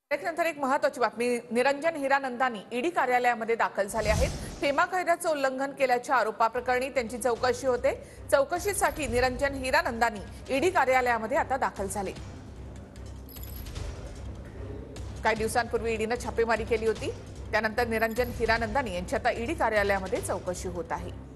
त्यानंतर एक महत्त्वाची बातमी, निरंजन हिरानंदानी ईडी कार्यालयामध्ये दाखल झाले आहेत। फेमा कायद्याचं उल्लंघन केल्याच्या आरोपाप्रकरणी त्यांची चौकशी होते। चौकशीसाठी निरंजन हिरानंदानी ईडी कार्यालयामध्ये आता दाखल झाले। काही दिवसांपूर्वी ईडीने छापेमारी केली होती। त्यानंतर निरंजन हिरानंदानी यांची आता ईडी कार्यालयामध्ये चौकशी होत आहे।